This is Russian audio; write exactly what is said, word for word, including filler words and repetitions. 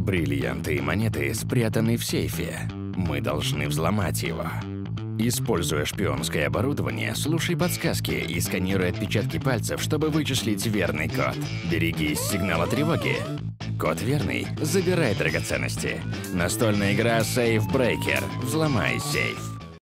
Бриллианты и монеты спрятаны в сейфе. Мы должны взломать его. Используя шпионское оборудование, слушай подсказки и сканируй отпечатки пальцев, чтобы вычислить верный код. Берегись сигнала тревоги. Код верный – забирай драгоценности. Настольная игра Safe Breaker. Взломай сейф.